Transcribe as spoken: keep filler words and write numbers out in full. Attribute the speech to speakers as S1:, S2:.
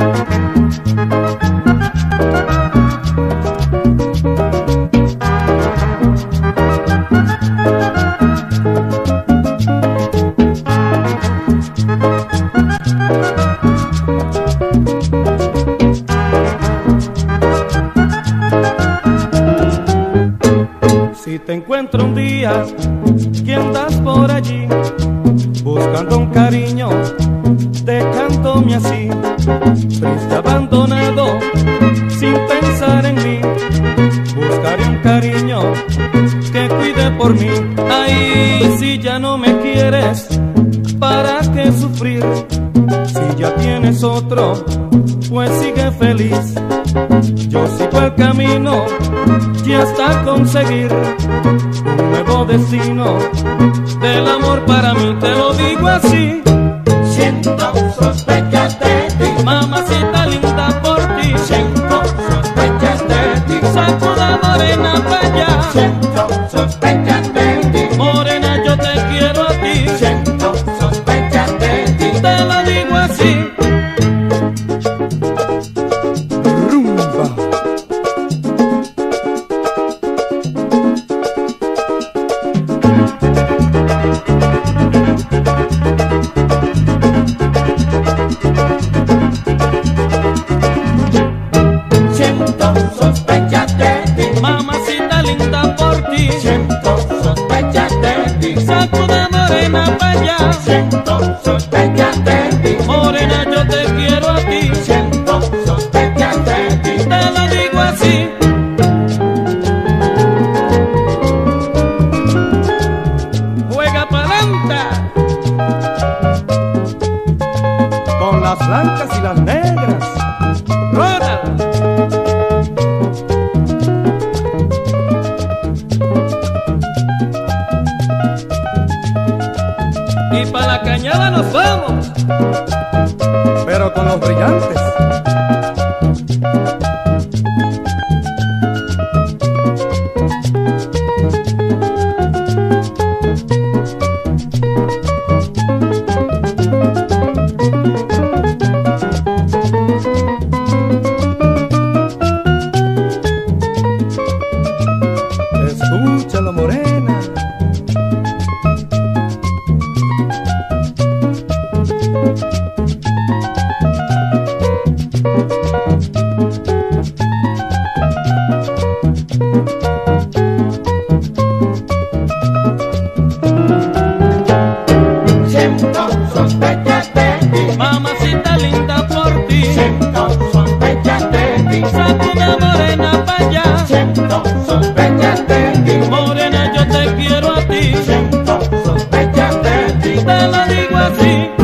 S1: Si te encuentro un día que andas por allí buscando un cariño, dejándome así, triste, abandonado, sin pensar en mí, buscaré un cariño que cuide por mí. Ay, si ya no me quieres, ¿para qué sufrir? Si ya tienes otro, pues sigue feliz. Yo sigo el camino y hasta conseguir un nuevo destino del amor para mí. Te lo digo así.
S2: Siento sospechas de ti,
S1: Mamacita linda, por ti.
S2: siento sospechas de ti,
S1: Sacuda morena pa' allá.
S2: siento sospechas de ti,
S1: Morena, yo te quiero a ti.
S2: siento sospechas de ti.
S1: Te lo digo así.
S3: Rumba.
S2: Siento sospechas de ti,
S1: Mamacita linda, por ti.
S2: siento sospechas de ti,
S1: Sacuda morena pa' allá.
S2: siento sospechas de ti,
S1: Morena, yo te quiero a ti.
S2: siento sospechas de ti.
S1: Te lo digo así. Juega pa'lanta
S3: Con las blancas y las negras.
S1: Ronald. Y pa' la cañada nos vamos.
S3: Pero con los brillantes. Escúchalo, morena.
S2: Siento sospechas de ti,
S1: Mamacita linda, por ti.
S2: siento sospechas de ti,
S1: Sacuda morena pa' allá.
S2: siento sospechas de ti,
S1: Morena, yo te quiero a ti.
S2: siento sospechas de ti.
S1: Te lo digo así.